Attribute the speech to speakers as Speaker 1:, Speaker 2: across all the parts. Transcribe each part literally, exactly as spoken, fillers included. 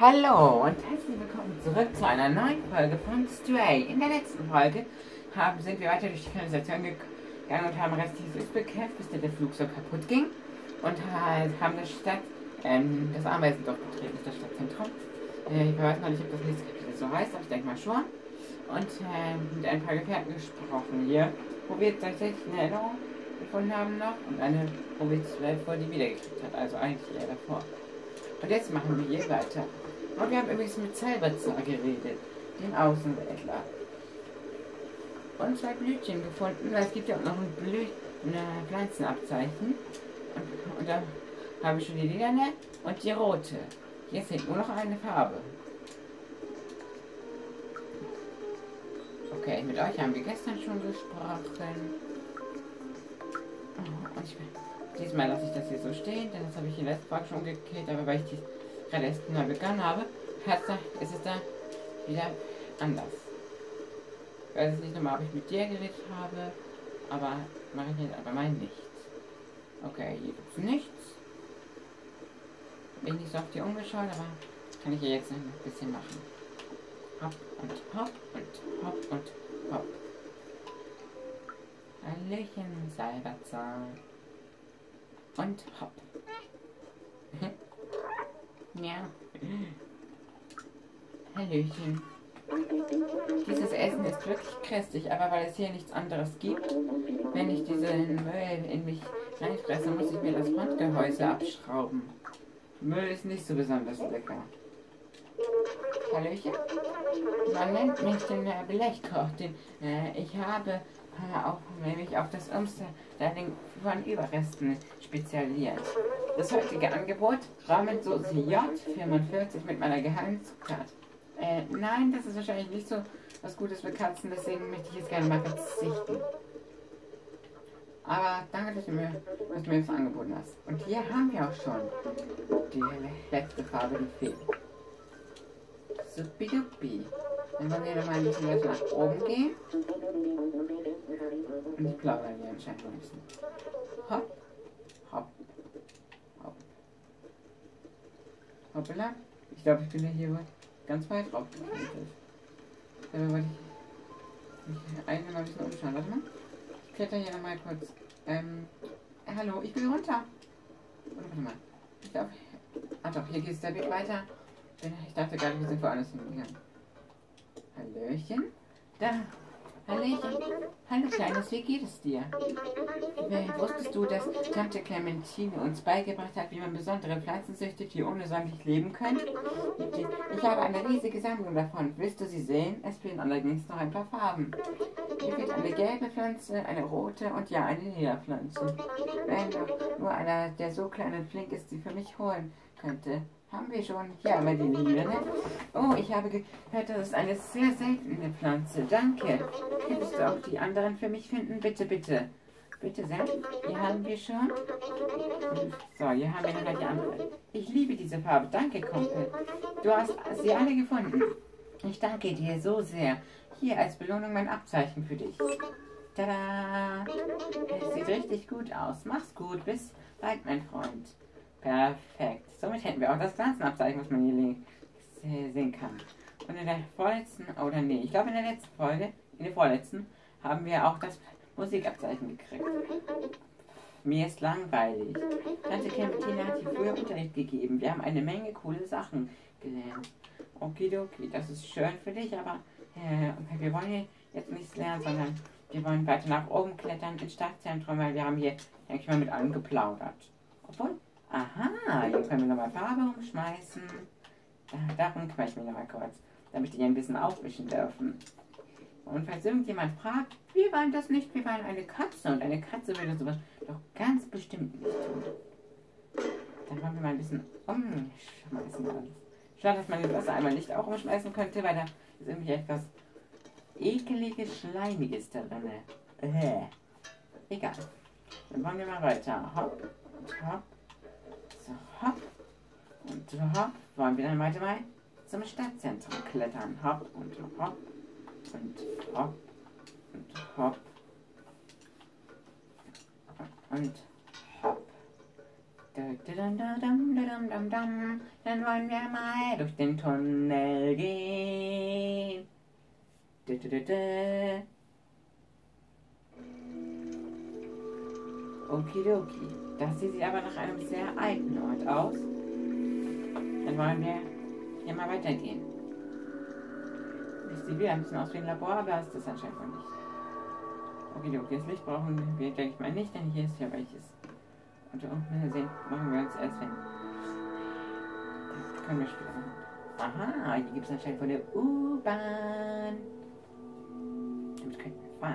Speaker 1: Hallo und herzlich willkommen zurück zu einer neuen Folge von Stray. In der letzten Folge haben, sind wir weiter durch die Kanalisation gegangen und haben restliches Öl bekämpft, bis der Flug so kaputt ging. Und haben das Stadt, ähm, das Ameisendorf betreten, das Stadtzentrum. Äh, ich weiß noch nicht, ob das nächste Kapitel so heißt, aber ich denke mal schon. Und äh, mit ein paar Gefährten gesprochen hier, wo wir tatsächlich eine Erinnerung gefunden haben noch und eine, wo wir zwölf vor die wiedergekriegt hat, also eigentlich eher davor. Und jetzt machen wir hier weiter. Und wir haben übrigens mit Salvatore geredet, dem Außenweltler. Und zwei Blütchen gefunden, weil es gibt ja auch noch ein Blü ein Pflanzenabzeichen. Und, und da habe ich schon die lilane und die rote. Jetzt fehlt nur noch eine Farbe. Okay, mit euch haben wir gestern schon gesprochen. Oh, und ich, diesmal lasse ich das hier so stehen, denn das habe ich in der letzten Folge schon gekillt, aber weil ich die gerade erst neu begonnen habe, ist es da wieder anders. Ich weiß nicht nochmal, ob ich mit dir geredet habe, aber mache ich jetzt aber mal nichts. Okay, hier gibt es nichts. Bin nicht so auf die umgeschaut, aber kann ich hier jetzt noch ein bisschen machen. Hopp und hopp und hopp und hopp. Hallöchen, Salvatore. Und hopp. Ja. Hallöchen. Dieses Essen ist wirklich köstlich, aber weil es hier nichts anderes gibt, wenn ich diesen Müll in mich reinfresse, muss ich mir das Frontgehäuse abschrauben. Müll ist nicht so besonders lecker. Hallöchen? Man nennt mich den äh, Blechkoch, den äh, ich habe äh, auf, mich auf das Umstyling von Überresten spezialisiert. Das heutige Angebot, Rahmensoße J fünfundvierzig mit meiner geheimen Zutat. Äh, nein, das ist wahrscheinlich nicht so was Gutes für Katzen, deswegen möchte ich jetzt gerne mal verzichten. Aber danke, dass du mir, dass du mir das angeboten hast. Und hier haben wir auch schon die letzte Farbe, die fehlt. Supidupi. Dann wollen wir noch mal ein bisschen weiter nach oben gehen. Und die plaudern hier anscheinend noch ein bisschen. Hopp, hopp, hopp. Hoppala. Ich glaube, ich bin ja hier ganz weit drauf geklettert. Dabei wollte ich mich eigentlich mal ein bisschen umschauen. Warte mal. Ich kletter hier nochmal kurz. Ähm, äh, hallo, ich will runter. Oder warte mal. Ich glaube, ah doch, hier geht der Weg weiter. Ich dachte gerade, wir sind woanders hingegangen. Hallöchen? Da. Hallöchen. Hallo Kleines, wie geht es dir? Wusstest du, dass Tante Clementine uns beigebracht hat, wie man besondere Pflanzen züchtet, die ohne säumlich leben können? Ich habe eine riesige Sammlung davon. Willst du sie sehen? Es fehlen allerdings noch ein paar Farben. Hier fehlt eine gelbe Pflanze, eine rote und ja, eine lila Pflanze. Wenn nur einer, der so klein und flink ist, sie für mich holen könnte. Haben wir schon. Hier aber die lilane. Oh, ich habe gehört, das ist eine sehr seltene Pflanze. Danke. Könntest du auch die anderen für mich finden? Bitte, bitte. Bitte sehr. Hier haben wir schon. So, hier haben wir nochmal die andere. Ich liebe diese Farbe. Danke, Kumpel. Du hast sie alle gefunden. Ich danke dir so sehr. Hier als Belohnung mein Abzeichen für dich. Tada! Es sieht richtig gut aus. Mach's gut. Bis bald, mein Freund. Perfekt. Somit hätten wir auch das Pflanzenabzeichen, was man hier sehen kann. Und in der vorletzten, oder nee, ich glaube in der letzten Folge, in der vorletzten, haben wir auch das Musikabzeichen gekriegt. Mir ist langweilig. Tante Clementine hat hier früher Unterricht gegeben. Wir haben eine Menge coole Sachen gelernt. Okidoki, das ist schön für dich, aber äh, wir wollen jetzt nichts lernen, sondern wir wollen weiter nach oben klettern ins Stadtzentrum, weil wir haben hier, denke ich mal, mit allen geplaudert. Obwohl, aha, hier können wir nochmal Farbe umschmeißen. Da, darum kümmere ich mich nochmal kurz, damit die hier ein bisschen aufwischen dürfen. Und falls irgendjemand fragt, wir wollen das nicht, wir wollen eine Katze. Und eine Katze würde sowas doch ganz bestimmt nicht tun. Dann wollen wir mal ein bisschen umschmeißen alles. Schade, dass man das Wasser einmal nicht auch umschmeißen könnte, weil da ist irgendwie etwas ekeliges, schleimiges da drin. Äh. Egal. Dann wollen wir mal weiter. Hopp und hopp. So, hopp und hopp. Wollen wir dann weiter mal zum Stadtzentrum klettern. Hopp und hopp und hopp und hopp und hopp. Dann wollen wir mal durch den Tunnel gehen. Okidoki. Das sieht aber nach einem sehr alten Ort aus. Dann wollen wir hier mal weitergehen. Das sieht wieder ein bisschen aus wie ein Labor, aber ist das anscheinend wohl nicht. Okidoki, das Licht brauchen wir, denke ich mal, nicht, denn hier ist ja welches. Und da unten sehen, machen wir uns erst hin. Das können wir später machen. Aha, hier gibt es anscheinend von der U-Bahn. Damit könnten wir fahren.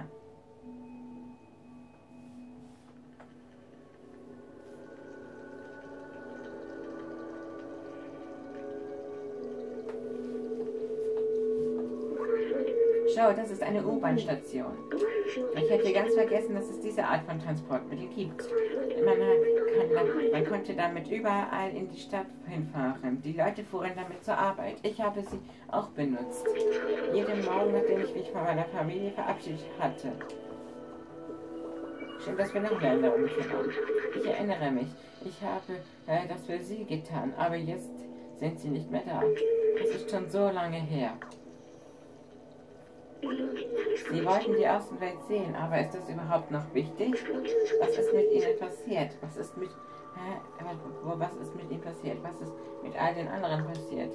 Speaker 1: Schau, das ist eine U-Bahn-Station. Ich hätte ganz vergessen, dass es diese Art von Transportmittel gibt. Man, kann, man konnte damit überall in die Stadt hinfahren. Die Leute fuhren damit zur Arbeit. Ich habe sie auch benutzt. Jeden Morgen, nachdem ich mich von meiner Familie verabschiedet hatte. Schön, dass wir noch eine Erinnerung haben. Ich erinnere mich, ich habe äh, das für sie getan, aber jetzt sind sie nicht mehr da. Das ist schon so lange her. Sie wollten die Außenwelt sehen, aber ist das überhaupt noch wichtig? Was ist mit ihnen passiert? Was ist mit, äh, was ist mit ihnen passiert? Was ist mit all den anderen passiert?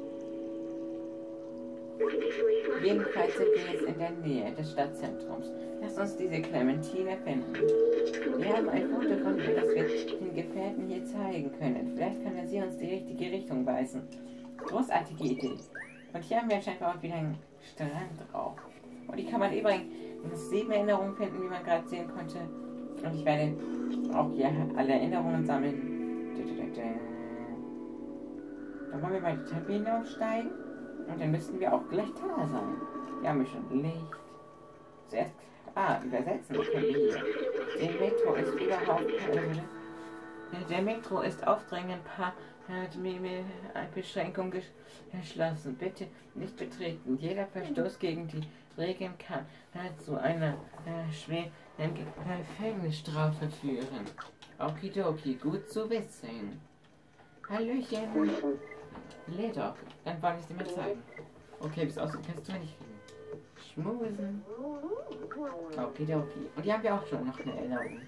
Speaker 1: Jedenfalls sind wir jetzt in der Nähe des Stadtzentrums. Lass uns diese Clementine finden. Wir haben ein Foto von ihr, das wir den Gefährten hier zeigen können. Vielleicht können sie uns die richtige Richtung weisen. Großartige Idee. Und hier haben wir anscheinend auch wieder einen Strand drauf. Und die kann man übrigens sieben Erinnerungen finden, wie man gerade sehen konnte. Und ich werde auch hier alle Erinnerungen sammeln. Dann wollen wir mal die Treppe hinaufsteigen. Und dann müssten wir auch gleich da sein. Wir haben schon Licht. Zuerst, ah, übersetzen können wir hier. Der Metro ist überhaupt keine... Der Metro ist auf Drängen paar Beschränkung geschlossen. Bitte nicht betreten. Jeder Verstoß gegen die Regeln kann zu einer äh, schweren Gefängnisstrafe führen. Okidoki, gut zu wissen. Hallöchen. Leder. Dann wollte ich es dir mal zeigen. Okay, bis aussieht, kannst du nicht kriegen. Schmusen. Okidoki. Und die haben wir auch schon noch eine Erinnerung.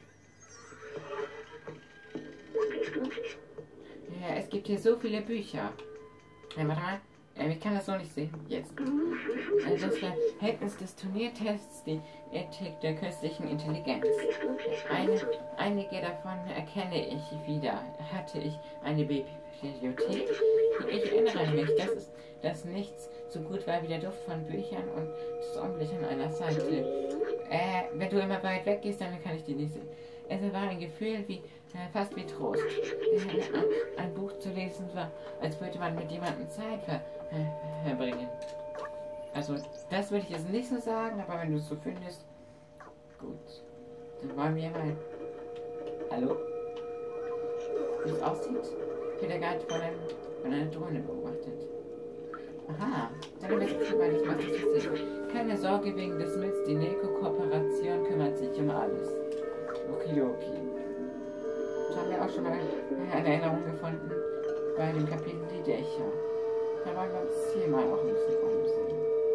Speaker 1: Ja, es gibt hier so viele Bücher. Ja, warte mal. Ich kann das so nicht sehen. Jetzt. Also das Verhältnis des Turniertests, die Ethik der künstlichen Intelligenz. Eine, einige davon erkenne ich wieder. Hatte ich eine Bibliothek? Ich erinnere mich, das ist das nichts so gut war wie der Duft von Büchern und das Sonnenlicht an einer Seite. Äh, wenn du immer weit weg gehst, dann kann ich die nicht sehen. Es war ein Gefühl wie, äh, fast wie Trost. Äh, ein Buch zu lesen war, als würde man mit jemandem Zeit ver, äh, verbringen. Also, das würde ich jetzt nicht so sagen, aber wenn du es so findest, gut. Dann wollen wir mal... Hallo? Wie es aussieht? Ich werde gerade von, einem, von einer Drohne beobachtet. Aha, dann wird es mal nicht, was das ist. Keine Sorge wegen des Mills, die Neko-Kooperation kümmert sich um alles. Okidoki. Da haben wir auch schon mal eine Erinnerung gefunden bei dem Kapitel Die Dächer. Da wollen wir uns hier mal auch ein bisschen umsehen.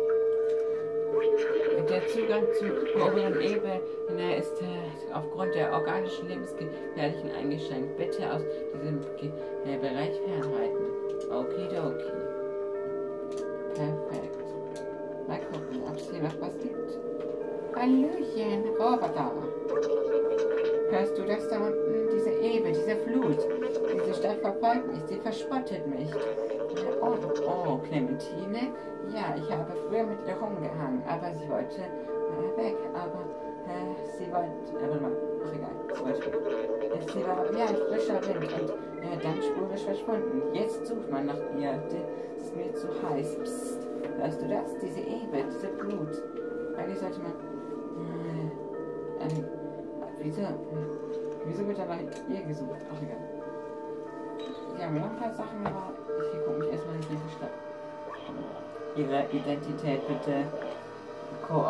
Speaker 1: Der Zugang zur oberen Ebene ist äh, aufgrund der organischen Lebensgefährlichen eingeschränkt. Bitte aus diesem äh, Bereich fernhalten. Okidoki. Perfekt. Mal gucken, ob es hier noch was gibt. Hallöchen, Roboter. Hörst du das da unten? Diese Ebbe, diese Flut. Diese Stadt verfolgt mich, sie verspottet mich. Oh, oh, Clementine? Ja, ich habe früher mit ihr rumgehangen, aber sie wollte äh, weg. Aber äh, sie wollte... Äh, warte mal, ach egal, sie wollte weg. Äh, sie war wie ein frischer Wind und äh, dann spurisch verschwunden. Jetzt sucht man nach ihr. Das ist mir zu heiß. Psst. Hörst du das? Diese Ebbe, diese Flut. Eigentlich sollte man... Äh, ähm, wieso... Äh, wieso wird aber ihr gesucht? Ach egal. Ja, wir haben ein paar Sachen, aber ich gucke mich erstmal nicht in die Stadt. Ihre Identität bitte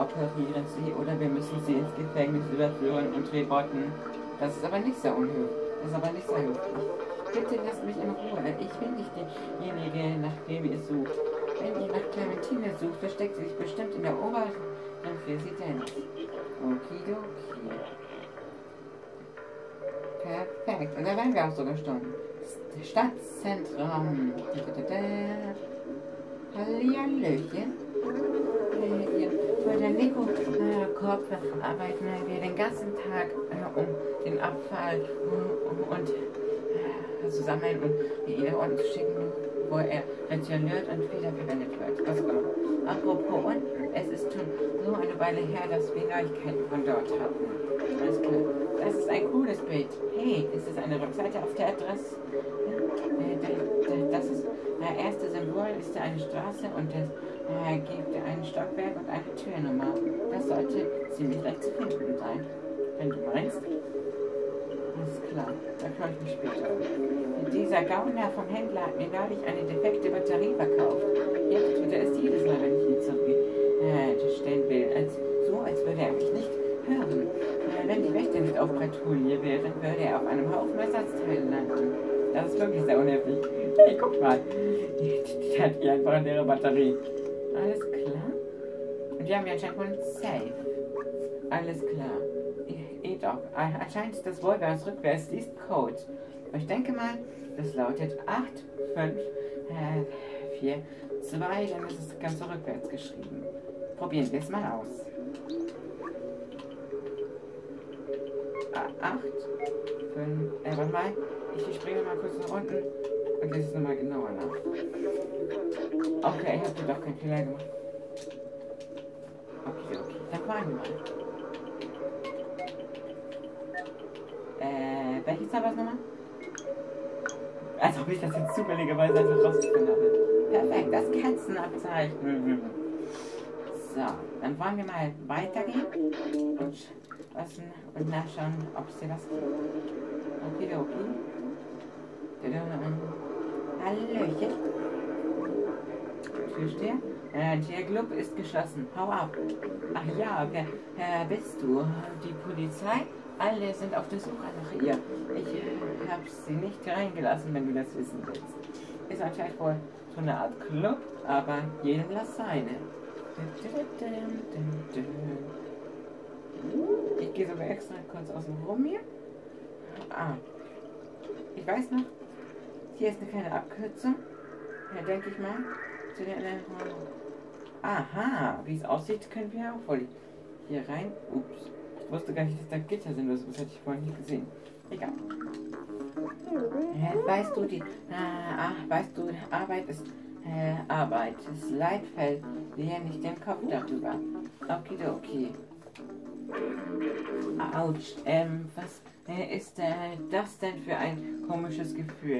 Speaker 1: kooperieren Sie oder wir müssen Sie ins Gefängnis überführen und reporten. Das ist aber nicht sehr unhöflich. Das ist aber nicht sein Pflicht. Bitte lasst mich in Ruhe. Ich bin nicht diejenige, nach dem ihr sucht. Wenn ihr nach Clementine sucht, versteckt sie sich bestimmt in der oberen Residenz. Okidoki. Perfekt. Und da wären wir auch sogar schon. Stadtzentrum. Hallihallöchen. Hier für den Nico-Korb arbeiten wir den ganzen Tag, äh, um den Abfall um, und äh, zu sammeln und ihn nach unten zu schicken, wo er rationiert und wiederverwendet wird. Was auch immer. Apropos unten, es ist schon so eine Weile her, dass wir Neuigkeiten von dort hatten. Alles klar. Das ist ein cooles Bild. Hey, ist es eine Rückseite auf der Adresse? Das ist das erste Symbol ist eine Straße und es äh, gibt ein Stockwerk und eine Türnummer. Das sollte ziemlich leicht zu finden sein. Wenn du meinst. Alles klar, da freue ich mich später. Dieser Gauner vom Händler hat mir neulich eine defekte Batterie verkauft. Jetzt tut er es jedes Mal, wenn ich ihn zurückstellen äh, will. Als, so, als würde er mich nicht hören. Äh, wenn die Wächter nicht auf Patrouille wären, würde er auf einem Haufen Ersatzteile landen. Das ist wirklich sehr unhöflich. Hey, guck mal. Die hat hier einfach eine leere Batterie. Alles klar. Und wir haben ja anscheinend wohl ein Safe. Alles klar. Eh doch. Anscheinend ist das wohl, wenn es rückwärts liest, Code. Aber ich denke mal, das lautet acht fünf vier zwei, dann ist es ganz rückwärts geschrieben. Probieren wir es mal aus. acht fünf, äh, warte mal. Ich springe mal kurz nach unten und lese es nochmal genauer nach. Okay, ich habe doch keinen Fehler gemacht. Okay, okay, dann fahren wir mal. Äh, welche Zahl war es nochmal? Als ob ich das jetzt zufälligerweise einfach rausgefunden habe. Perfekt, das Katzenabzeichen. So, dann wollen wir mal weitergehen und, was, und nachschauen, ob es hier was gibt. Okay, okay. Hallöchen. Türsteher? Äh, der Club ist geschlossen. Hau ab. Ach ja, wer äh, bist du? Die Polizei? Alle sind auf der Suche nach ihr. Ich äh, habe sie nicht reingelassen, wenn du das wissen willst. Ist anscheinend wohl so eine Art Club, aber jedem las seine. Ich gehe sogar extra kurz außen rum hier. Ah. Ich weiß noch, hier ist eine kleine Abkürzung. Ja, denke ich mal. Zu der Aha, wie es aussieht, können wir auch wohl hier rein. Ups. Ich wusste gar nicht, dass da Gitter sind. Das hätte ich vorhin nicht gesehen. Egal. Äh, weißt du, die. Äh, ach, weißt du, Arbeit ist äh, Arbeit. Das Leid fällt dir nicht den Kopf darüber. Okidoki. Autsch. Ähm, was äh, ist äh, das denn für ein komisches Gefühl?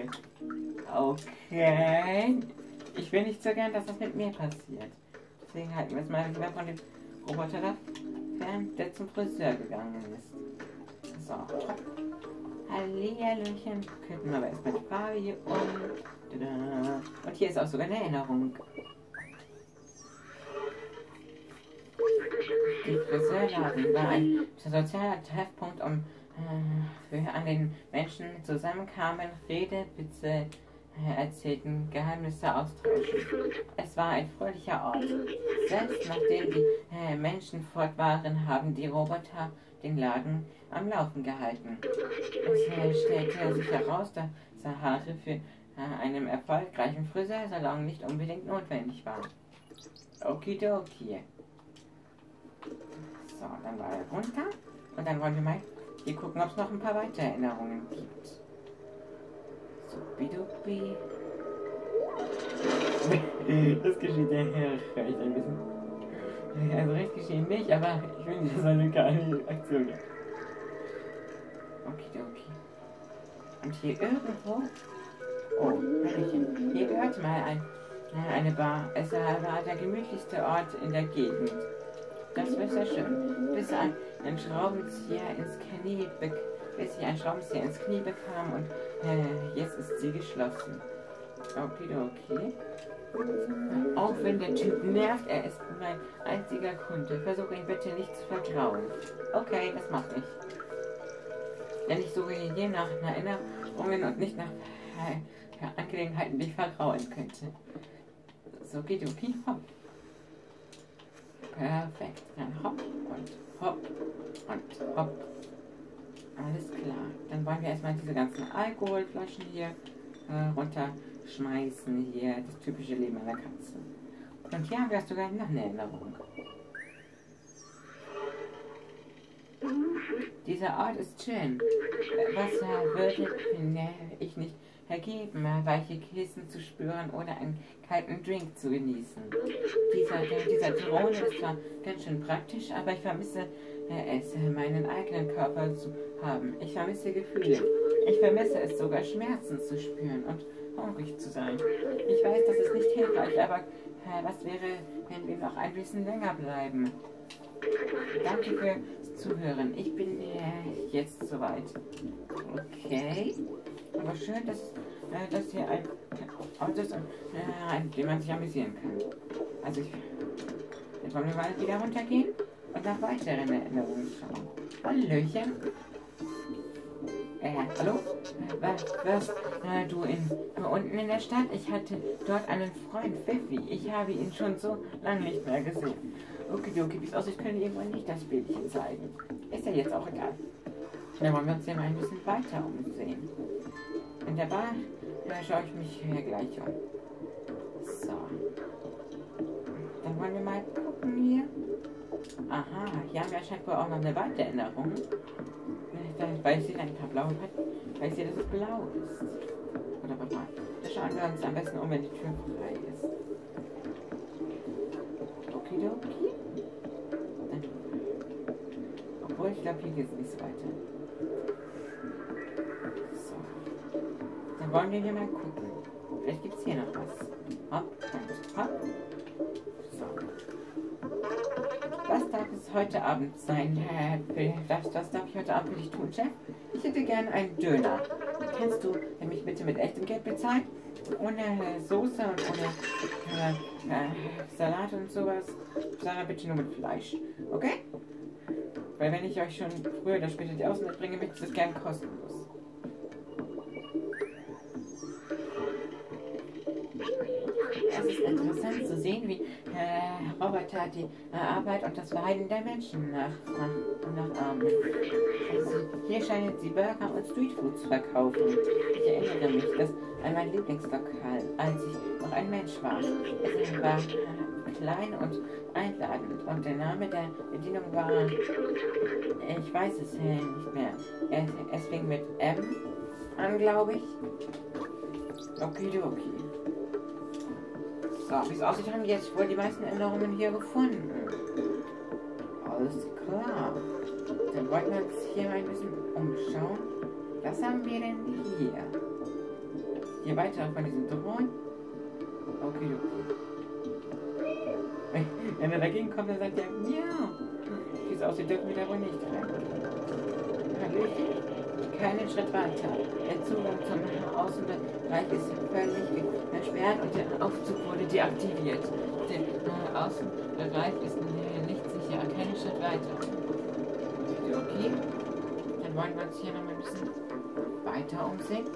Speaker 1: Okay. Ich will nicht so gern, dass das mit mir passiert. Deswegen halten wir es mal lieber von dem Roboter da fern, der zum Friseur gegangen ist. So, top. Hallihallöchen. Könnten wir aber erstmal die Farbe hier um. Tada. Und hier ist auch sogar eine Erinnerung. Die Friseurladen war ein sozialer Treffpunkt, um äh, für an den Menschen zusammenkamen, Rede, Witze äh, erzählten, Geheimnisse austauschen. Es war ein fröhlicher Ort. Selbst nachdem die äh, Menschen fort waren, haben die Roboter den Laden am Laufen gehalten. Es äh, stellte sich heraus, dass Haare für äh, einen erfolgreichen Friseursalon nicht unbedingt notwendig waren. Okidoki. So, dann war er runter. Und dann wollen wir mal hier gucken, ob es noch ein paar weitere Erinnerungen gibt. So, bidubi. Das geschieht ja recht ein bisschen. Also recht geschehen nicht, aber ich will nicht, dass eine geile Aktion gibt. Okidoki. Und hier irgendwo. Oh, Hallöchen. Hier gehört mal ein, eine Bar. Es war der gemütlichste Ort in der Gegend. Das war sehr schön. Bis ein, ein Schraubenzieher ins Knie bis ich einen Schraubenzieher ins Knie bekam und äh, jetzt ist sie geschlossen. Okidoki. Auch wenn der Typ nervt, er ist mein einziger Kunde. Versuche ihn bitte nicht zu vergrauen. Okay, das mache ich. Denn ich suche hier nach Erinnerungen und nicht nach äh, Angelegenheiten, die ich vergrauen könnte. So geht okay, hopp. Perfekt. Dann hopp und hopp und hopp. Alles klar. Dann wollen wir erstmal diese ganzen Alkoholflaschen hier äh, runterschmeißen. Hier das typische Leben einer Katze. Und hier haben wir sogar noch eine Erinnerung. Dieser Ort ist schön. Wasser würde ich nicht ergeben, weiche Kissen zu spüren oder einen kalten Drink zu genießen. Dieser, dieser Drohne ist zwar ganz schön praktisch, aber ich vermisse es, meinen eigenen Körper zu haben. Ich vermisse Gefühle. Ich vermisse es sogar, Schmerzen zu spüren und hungrig zu sein. Ich weiß, das ist nicht hilfreich, aber äh, was wäre, wenn wir noch ein bisschen länger bleiben? Danke fürs Zuhören. Ich bin äh, jetzt soweit. Okay. Aber schön, dass, äh, dass hier ein Ort ist, äh, an dem man sich amüsieren kann. Also ich, jetzt wollen wir mal wieder runtergehen und nach weiteren Erinnerungen schauen. Hallöchen. Äh, hallo? Was, was, äh, du in, unten in der Stadt? Ich hatte dort einen Freund, Pfiffi. Ich habe ihn schon so lange nicht mehr gesehen. Okay, okay, wie es aussieht, können wir irgendwann nicht das Bildchen zeigen. Ist ja jetzt auch egal. Dann wollen wir uns hier mal ein bisschen weiter umsehen. In der Bar da schaue ich mich hier gleich um. So. Dann wollen wir mal gucken hier. Aha, hier haben wir anscheinend wohl auch noch eine weitere Erinnerung. Weil ich sehe ein paar blaue Patten, weil ich sehe, dass es blau ist. Oder Papa. Da schauen wir uns am besten um, wenn die Tür frei ist. Okidoki. Dann. Obwohl, ich glaube, hier geht es nicht so weiter. So. Dann wollen wir hier mal gucken. Vielleicht gibt es hier noch was. Hopp und hopp. So. Was darf es heute Abend sein? Das, das darf ich heute Abend für dich tun, Chef? Ich hätte gern einen Döner. Kannst du mich bitte mit echtem Geld bezahlen? Ohne äh, Soße und ohne äh, äh, Salat und sowas. Sondern bitte nur mit Fleisch. Okay? Weil wenn ich euch schon früher oder später die Außen mitbringe, möchte ich das gern kostenlos. Es ist interessant zu sehen, wie äh, Roboter die äh, Arbeit und das Verhalten der Menschen nachahmen. Also, hier scheinen sie Burger und Streetfood zu verkaufen. Ich erinnere mich dass an mein Lieblingslokal, als ich noch ein Mensch war. Es war äh, klein und einladend und der Name der Bedienung war, ich weiß es äh, nicht mehr. Es, es fing mit M an, glaube ich. Okidoki. So, wie es aussieht, haben wir jetzt wohl die meisten Erinnerungen hier gefunden. Alles klar. Dann wollten wir uns hier mal ein bisschen umschauen. Was haben wir denn hier? Hier weiter von diesen Drohnen. Okay, okay. Wenn er dagegen kommt, dann sagt er, ja. Wie es aussieht, dürfen wir da wohl nicht rein. Hallöchen. Keinen Schritt weiter. Der Zugang zum Außenbereich ist völlig versperrt und der Aufzug wurde deaktiviert. Der äh, Außenbereich ist nicht sicher. Keinen Schritt weiter. Okay. Dann wollen wir uns hier noch mal ein bisschen weiter umsehen.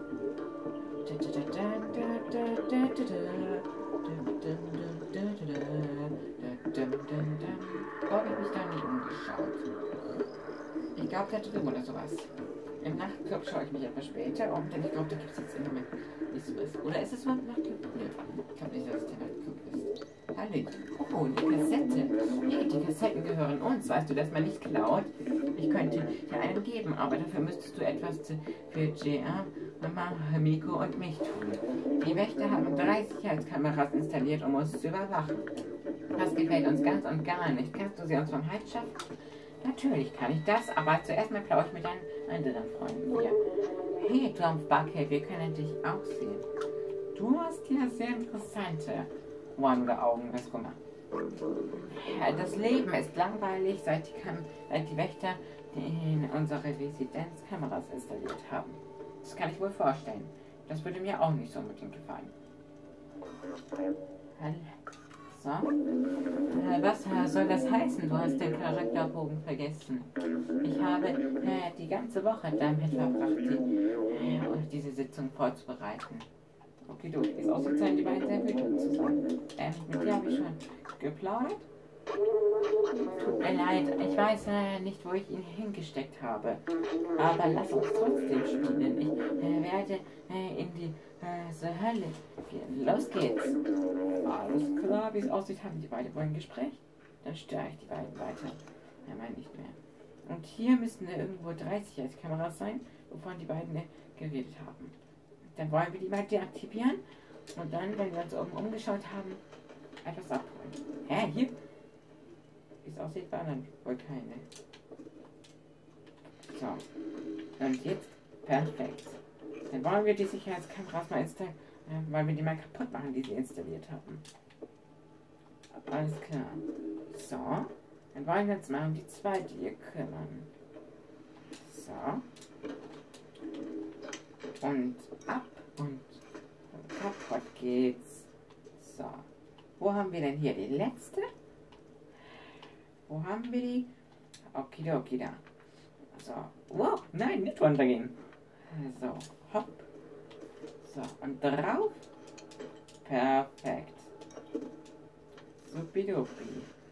Speaker 1: Warum habe ich mich da nicht umgeschaut? Ich glaube, da drüben oder sowas. Im Nachtclub schaue ich mich etwas später um, denn ich glaube, da gibt es jetzt im Moment nicht so was. Oder ist es überhaupt ein Nachtclub? Nö, ich glaube nicht, dass es der Nachtclub ist. Hallo. Oh, die Kassette. Hey, die Kassetten gehören uns. Weißt du, dass man nicht klaut? Ich könnte dir einen geben, aber dafür müsstest du etwas für J R, Mama, Miko und mich tun. Die Wächter haben drei Sicherheitskameras installiert, um uns zu überwachen. Das gefällt uns ganz und gar nicht. Kannst du sie uns vom Hals schaffen? Natürlich kann ich das, aber zuerst mal plaue ich mit deinen anderen Freunden hier. Hey, Tom Buckhead, wir können dich auch sehen. Du hast ja sehr interessante Ohren oder Augen, was guck mal. Das Leben ist langweilig, seit die, Kam seit die Wächter in unsere Residenz Kameras installiert haben. Das kann ich wohl vorstellen. Das würde mir auch nicht so unbedingt gefallen. So. Äh, was äh, soll das heißen? Du hast den Charakterbogen vergessen. Ich habe äh, die ganze Woche damit verbracht, die, äh, diese Sitzung vorzubereiten. Okay, du, ist auch so Zeit, die beiden sehr wütend zu sein. Ähm, mit dir habe ich schon geplaudert. Tut mir leid, ich weiß äh, nicht, wo ich ihn hingesteckt habe. Aber lass uns trotzdem spielen. Ich äh, werde äh, in die äh, so Hölle gehen. Los geht's. Alles klar, wie es aussieht, haben die beiden wohl ein Gespräch. Dann störe ich die beiden weiter. Ja, mein nicht mehr. Und hier müssten äh, irgendwo dreißig als Kameras sein, wovon die beiden äh, geredet haben. Dann wollen wir die mal deaktivieren. Und dann, wenn wir uns oben umgeschaut haben, etwas abholen. Hä, hier? Wie es aussieht, war dann wohl keine. So. Und jetzt? Perfekt. Dann wollen wir die Sicherheitskameras mal installieren, äh, weil wir die mal kaputt machen, die sie installiert haben. Alles klar. So. Dann wollen wir uns mal um die zweite hier kümmern. So. Und ab und kaputt geht's. So. Wo haben wir denn hier die letzte? Wo haben wir die? Okidoki da. So. Wow, nein, nicht runtergehen. So, hopp. So, und drauf. Perfekt. Supidupi.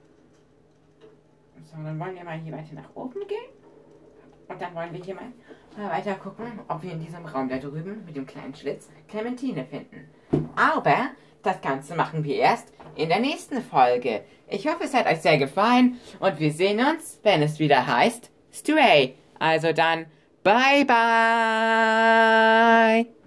Speaker 1: So, dann wollen wir mal hier weiter nach oben gehen. Und dann wollen wir hier mal weiter gucken, ob wir in diesem Raum da drüben mit dem kleinen Schlitz Clementine finden. Aber das Ganze machen wir erst in der nächsten Folge. Ich hoffe, es hat euch sehr gefallen und wir sehen uns, wenn es wieder heißt Stray. Also dann, bye bye!